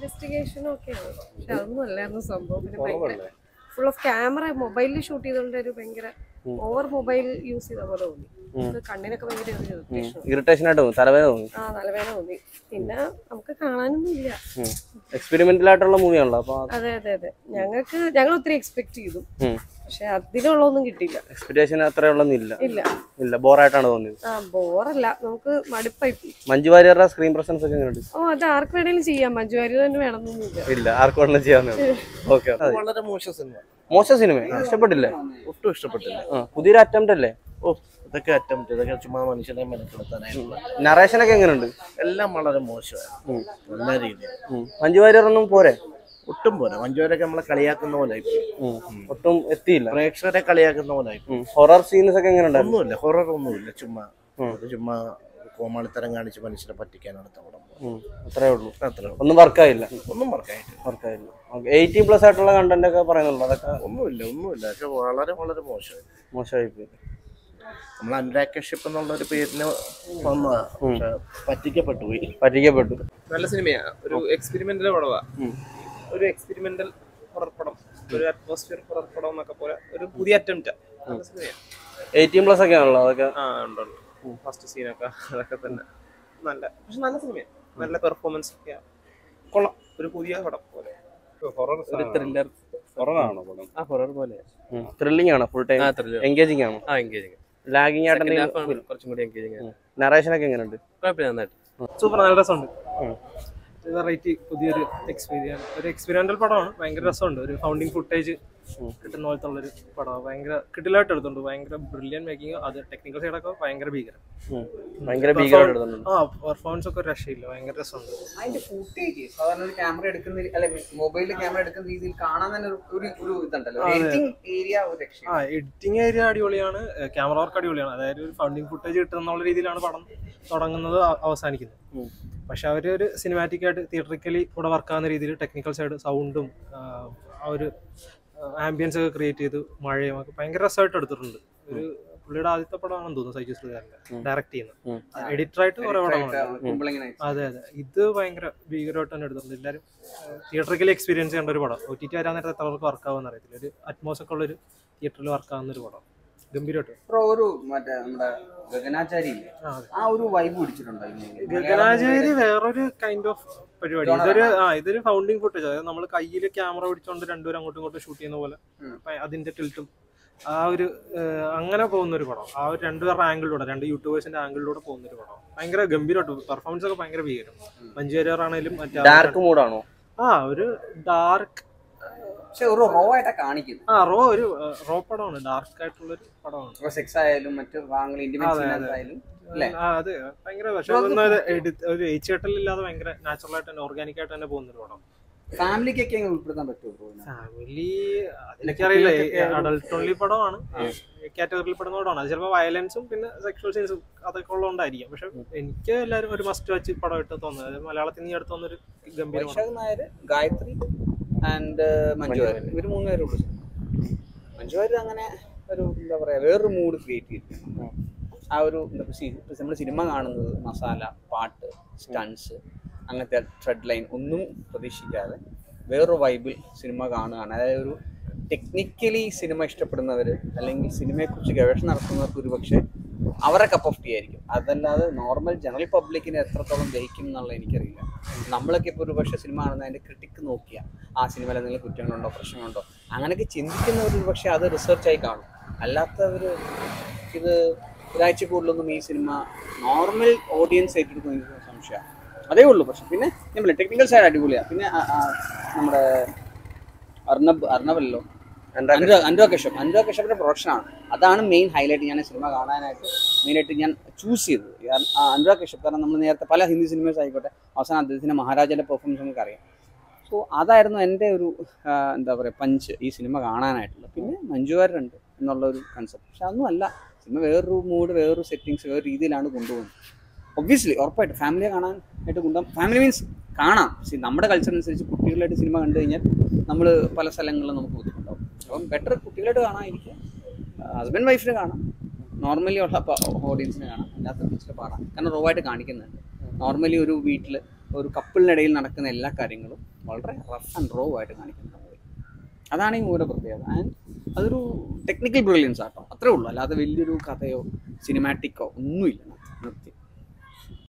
ഇൻവെസ്റ്റിഗേഷനും ഒക്കെയാണ്. പക്ഷെ അതൊന്നും അല്ലായിരുന്നു സംഭവം. പിന്നെ ഭയങ്കര ഫുൾ ഓഫ് ക്യാമറ മൊബൈലിൽ ഷൂട്ട് ചെയ്തോണ്ട് ഒരു ഭയങ്കര ഓവർ മൊബൈൽ യൂസ് ചെയ്ത പോലെ തോന്നി. കണ്ണിനൊക്കെ ഭയങ്കര ഇറിറ്റേഷൻ ആയിട്ട് തോന്നി, തലവേദന തോന്നി. തലവേദന തോന്നി. പിന്നെ നമുക്ക് കാണാനൊന്നും ഇല്ല. എക്സ്പെരിമെന്റൽ ആയിട്ടുള്ള മൂവിയാണല്ലോ. അപ്പൊ ഞങ്ങൾ ഒത്തിരി എക്സ്പെക്ട് ചെയ്തു, പക്ഷെ അതിനുള്ളതൊന്നും കിട്ടിയില്ല. എക്സ്പെക്ടേഷൻ അത്രയുള്ളൊന്നും ഇല്ല. ബോറായിട്ടാണ് തോന്നിയത്. ബോറല്ല, നമുക്ക് മടുപ്പായി. മഞ്ജു വാര്യരുടെ സ്ക്രീൻ പ്രസൻസ് ഒക്കെ എങ്ങനെയുണ്ട്? അത് ആർക്ക് വേണേലും ചെയ്യാം, മഞ്ജു വാര്യർ തന്നെ വേണമെന്നൊന്നുമില്ല. ഇല്ല, ആർക്ക് വേണമെങ്കിലും ചെയ്യാവുന്നതാണ്. ഓക്കെ. വളരെ മോശം സിനിമ. മോശം സിനിമ ഇഷ്ടപ്പെട്ടില്ലേ? ഒട്ടും ഇഷ്ടപ്പെട്ടില്ല. പുതിയൊരു അറ്റംപ്റ്റ് അല്ലേ? ഇതൊക്കെ അറ്റംപ്റ്റ്, ഇതൊക്കെ ചുമ്മാ മനുഷ്യനെ മെനക്കെടുത്താനായിട്ടുള്ള. നറേഷൻ ഒക്കെ എങ്ങനെയുണ്ട്? എല്ലാം വളരെ മോശമാണ് എല്ലാ രീതിയിലും. മഞ്ജു വാര്യർ ഒന്നും പോരെ? ഒട്ടും പോരാ. മഞ്ജുവാരൊക്കെ നമ്മളെ കളിയാക്കുന്ന പോലെ ഒട്ടും എത്തിയില്ല. പ്രേക്ഷകരെ കളിയാക്കുന്ന പോലെ. ഹൊറർ സീൻസ് ഒക്കെ എങ്ങനെയുണ്ട്? ഒന്നുമില്ല, ഹൊറർ ഒന്നുമില്ല. ചുമ്മാ കോമാളിത്തരം കാണിച്ച് മനുഷ്യരെ പറ്റിക്കാനാണ് തവണ. അത്രേ ഉള്ളൂ. ഒന്നും വർക്കായില്ല. 18+ ആയിട്ടുള്ള കണ്ടന്റ് ഒക്കെ പറയുന്നുള്ളൂ. അതൊക്കെ ഒന്നുമില്ല. പക്ഷെ വളരെ വളരെ മോശമായി പോയി. നമ്മൾ അനുരാഗ് കശ്യപ് എന്നുള്ള ഒരു പേരിന് വന്നതാ, പക്ഷെ പറ്റിക്കപ്പെട്ടു. നല്ല സിനിമയാണ്. ഒരു എക്സ്പെരിമെന്റൽ പടവാ. ഒരു എക്സ്പെരിമെന്റൽ ഹൊറർ പടം, ഒരു അറ്റ്മോസ്ഫിയർ ഹൊറർ പടം എന്നൊക്കെ പോലെ ഒരു പുതിയ അറ്റംപ്റ്റാ. നല്ല സിനിമയാണ്. 18+ ഒക്കെ ആണല്ലോ അതൊക്കെ. ഉണ്ട്. ഫസ്റ്റ് സീനൊക്കെ അതൊക്കെ തന്നെ പക്ഷെ നല്ല സിനിമയാണ്. നല്ല പെർഫോമൻസ് ഒക്കെ കൊള്ളാം. ഒരു പുതിയ പടം പോലെ. ഒരു ത്രില്ലർ ഹൊററാണോ പടം? ഹൊറർ പോലെ. ത്രില്ലിംഗ് ആണോ? ഫുൾ ടൈം എൻഗേജിംഗ് ആണോ? എൻഗേജിങ്. ലാഗിങ് ആയിട്ട് കുറച്ചും കൂടി എൻഗേജിങ് ആണ്. നറേഷൻ ഒക്കെ എങ്ങനെയുണ്ട്? കുഴപ്പമില്ല, നന്നായിട്ട്. സൂപ്പർ, നല്ല രസമുണ്ട്. വെറൈറ്റി പുതിയൊരു എക്സ്പെരിമെന്റൽ പടമാണ്. ഭയങ്കര രസമുണ്ട്. ഒരു ഫൗണ്ടിങ് ഫുട്ടേജ് കിട്ടുന്ന പോലത്തെ ഉള്ളൊരു പടമാണ്. ഭയങ്കര കിട്ടിലായിട്ട് എടുത്തുണ്ട്. ഭയങ്കര ബ്രില്യൻ മേക്കിംഗ്. അത് ടെക്നിക്കൽ സൈഡൊക്കെ ഭയങ്കര ഭീകരം. പെർഫോമൻസ് ഒക്കെ രക്ഷയില്ല. ഭയങ്കര രസമുണ്ട്. അതിന്റെ ഫുട്ടേജ് സാധാരണ ഒരു ക്യാമറ എടുക്കുന്ന അല്ലെ മൊബൈലിൽ ക്യാമറ എടുക്കുന്ന രീതിയിൽ കാണാൻ തന്നെ ഒരു ഇതുണ്ടല്ലോ. എഡിറ്റിംഗ് ഏരിയ അടിപൊളിയാണ്. ക്യാമറ വർക്ക് അടിപൊളിയാണ്. അതായത് ഒരു ഫൗണ്ടിങ് ഫുട്ടേജ് കിട്ടുന്നുള്ള രീതിയിലാണ് പടം തുടങ്ങുന്നത്, അവസാനിക്കുന്നത്. പക്ഷെ അവർ ഒരു സിനിമാറ്റിക് ആയിട്ട് തിയേറ്ററിക്കലി ഇവിടെ വർക്കാവുന്ന രീതിയിൽ ടെക്നിക്കൽ സൈഡ്, സൗണ്ടും ആ ഒരു ആംബിയൻസ് ഒക്കെ ക്രിയേറ്റ് ചെയ്ത് മഴയും ഒക്കെ ഭയങ്കര രസമായിട്ട് എടുത്തിട്ടുണ്ട്. ഒരു പുള്ളിയുടെ ആദ്യത്തെ പടമാണെന്ന് തോന്നുന്നു സൈജു ശ്രീധരന്റെ ഡയറക്ട് ചെയ്യുന്നത്. എഡിറ്ററായിട്ട് കുറെ പടമാണ്. അതെ. ഇത് ഭയങ്കര ഭീകരമായിട്ട് തന്നെ എടുത്തിട്ടുണ്ട്. എല്ലാവരും തിയേറ്ററിക്കലി എക്സ്പീരിയൻസ് ചെയ്യേണ്ട ഒരു പടം. OTT വരാൻ നേരത്തെ എത്രവർക്ക് വർക്കാവുന്ന അറിയത്തില്ല. ഒരു അറ്റ്മോസ് ഒക്കെ ഉള്ളൊരു തിയേറ്ററിൽ വർക്കാവുന്ന ഒരു പടം. ഗംഭീരമായിട്ട്. ഗഗനാചാരി വേറൊരു കൈൻഡ് ഓഫ് പരിപാടി. ഇതൊരു ഫൗണ്ടിങ് ഫുട്ടേജ്. അതായത് നമ്മൾ കയ്യിൽ ക്യാമറ പിടിച്ചോണ്ട് രണ്ടുപേരും അങ്ങോട്ടും ഇങ്ങോട്ടും ഷൂട്ട് ചെയ്യുന്ന പോലെ അതിന്റെ ടിൽറ്റും ആ ഒരു അങ്ങനെ പോകുന്ന ഒരു പടം. ആ ഒരു രണ്ടുപേരുടെ ആംഗിളിലൂടെ, രണ്ട് യൂട്യൂബേഴ്സിന്റെ ആംഗിളിലൂടെ പോകുന്ന ഒരു പടം. ഭയങ്കര ഗംഭീരമായിട്ട്. പെർഫോമൻസ് ഒക്കെ ഭയങ്കര ഭീകരം. മഞ്ജു വാര്യർ ആണെങ്കിലും ഡാർക്ക് മൂഡാണോ? ഒരു ഡാർക്ക്, ഒരു റോ ആയിട്ടാ കാണിക്കുന്നത്. ഒരു റോ പടമാണ്. ഡാർക്ക് ആയിട്ടുള്ള ഒരു പടമാണ്. സെക്സ് ആയാലും മറ്റു ആയാലും അതെ ഭയങ്കര. പക്ഷെ ഒരു ഏച്ചുകെട്ടലില്ലാതെ ഭയങ്കര നാച്ചുറൽ ആയിട്ട് തന്നെ, ഓർഗാനിക് ആയിട്ട് തന്നെ പോകുന്ന ഒരു പടം. ഫാമിലിക്കൊക്കെ ഉൾപ്പെടുത്താൻ പറ്റുമോ? ഫാമിലി അതിനൊക്കെയറിയില്ല. അഡൾട്ട് ഓൺലി പടമാണ്, കാറ്റഗറിയിൽ പെടുന്ന പടമാണ്. അത് ചിലപ്പോൾ വയലൻസും പിന്നെ സെക്ഷൽ സീൻസും അതൊക്കെ ഉള്ളതുകൊണ്ടായിരിക്കും. പക്ഷെ എനിക്ക് എല്ലാവരും ഒരു മസ്റ്റ് വാച്ച് പടമായിട്ട് തോന്നുന്നത്. മലയാളത്തിൽ നിന്ന് അടുത്ത് വന്നൊരു ഗംഭീര. ഗായത്രി ആൻഡ് മഞ്ജു വാര്യർ, ഇവർ 3 പേരേ ഉള്ളൂ. മഞ്ജു വാര്യർ അങ്ങനെ ഒരു എന്താ പറയാ വേറൊരു മൂഡ് ക്രിയേറ്റ് ചെയ്തിട്ടുണ്ട്. ആ ഒരു നമ്മൾ സിനിമ കാണുന്നത് മസാല, പാട്ട്, സ്റ്റൺസ്, അങ്ങനത്തെ ത്രെഡ് ലൈൻ ഒന്നും പ്രതീക്ഷിക്കാതെ വേറൊരു വൈബിൽ സിനിമ കാണുകയാണ്. അതായത് ഒരു ടെക്നിക്കലി സിനിമ ഇഷ്ടപ്പെടുന്നവർ അല്ലെങ്കിൽ സിനിമയെക്കുറിച്ച് ഗവേഷണം നടത്തുന്നവർക്ക് ഒരു പക്ഷേ അവരുടെ കപ്പ് ഓഫ് ടീ ആയിരിക്കും. അതല്ലാതെ നോർമൽ ജനറൽ പബ്ലിക്കിന് എത്രത്തോളം ദഹിക്കും എന്നുള്ളത് എനിക്കറിയില്ല. നമ്മളൊക്കെ ഇപ്പോൾ ഒരു പക്ഷേ സിനിമ കാണുന്ന അതിൻ്റെ ക്രിട്ടിക്ക് നോക്കിയാൽ ആ സിനിമയിൽ എന്തെങ്കിലും കുറ്റങ്ങളുണ്ടോ പ്രശ്നങ്ങളുണ്ടോ അങ്ങനെയൊക്കെ ചിന്തിക്കുന്നവർ ഒരു പക്ഷേ അത് റിസർച്ചായി കാണും. അല്ലാത്തവർ ഇത് ഒരാഴ്ച കൂടുതലൊന്നും ഈ സിനിമ നോർമൽ ഓഡിയൻസ് ഏറ്റെടുക്കുന്ന എനിക്ക് സംശയമാണ്. അതേ ഉള്ളൂ. പക്ഷെ പിന്നെ നമ്മൾ ടെക്നിക്കൽ സൈഡ് അടിപൊളിയാണ്. പിന്നെ നമ്മുടെ അർണബല്ലോ അനുരാഗ് കശ്യപിന്റെ പ്രൊഡക്ഷനാണ്. അതാണ് മെയിൻ ഹൈലൈറ്റ്. ഞാൻ സിനിമ കാണാനായിട്ട് മെയിനായിട്ട് ഞാൻ ചൂസ് ചെയ്തത് അനുരാഗ് കശ്യപ്. കാരണം നമ്മൾ നേരത്തെ പല ഹിന്ദി സിനിമേഴ്സ് ആയിക്കോട്ടെ അവസാനം അദ്ദേഹത്തിൻ്റെ മഹാരാജയുടെ പെർഫോമൻസ് നമുക്ക് അറിയാം. സോ അതായിരുന്നു എൻ്റെ ഒരു എന്താ പറയുക പഞ്ച് ഈ സിനിമ കാണാനായിട്ടുള്ളത്. പിന്നെ മഞ്ജു വാര്യർ ഉണ്ട് എന്നുള്ളൊരു കൺസെപ്റ്റ്. പക്ഷെ അതൊന്നും അല്ല. സിനിമ വേറൊരു മൂഡ്, വേറൊരു സെറ്റിങ്സ്, വേറൊരു രീതിയിലാണ് കൊണ്ടുപോകുന്നത്. ഒബ്വിയസ്ലി ഉറപ്പായിട്ട് ഫാമിലിയെ കാണാനായിട്ട് കൊണ്ടുപോകാം. ഫാമിലി മീൻസ് കാണാം. നമ്മുടെ കൾച്ചറിനനുസരിച്ച് കുട്ടികളായിട്ട് സിനിമ കണ്ടു കഴിഞ്ഞാൽ നമ്മൾ പല സ്ഥലങ്ങളിലും നമുക്ക് ബുദ്ധിമുട്ടാവും. അപ്പം ബെറ്റർ കുട്ടികളായിട്ട് കാണാതിരിക്കുക. ഹസ്ബൻഡ് വൈഫിന് കാണാം, നോർമലി ഉള്ള ഓഡിയൻസിന് കാണാം, അല്ലാത്ത ബീച്ചിൽ പാടാം. കാരണം റോ ആയിട്ട് കാണിക്കുന്നുണ്ട്. നോർമലി ഒരു വീട്ടിൽ ഒരു കപ്പിളിനിടയിൽ നടക്കുന്ന എല്ലാ കാര്യങ്ങളും വളരെ റഫ് ആൻഡ് റോ ആയിട്ട് കാണിക്കുന്ന മൂവി. അതാണ് ഈ മൂവിയുടെ പ്രത്യേകത. ആൻഡ് അതൊരു ടെക്നിക്കൽ ബ്രില്യൻസ് ആട്ടോ, അത്രേ ഉള്ളൂ. അല്ലാതെ വലിയൊരു കഥയോ സിനിമാറ്റിക്കോ ഒന്നുമില്ല നിർത്തി.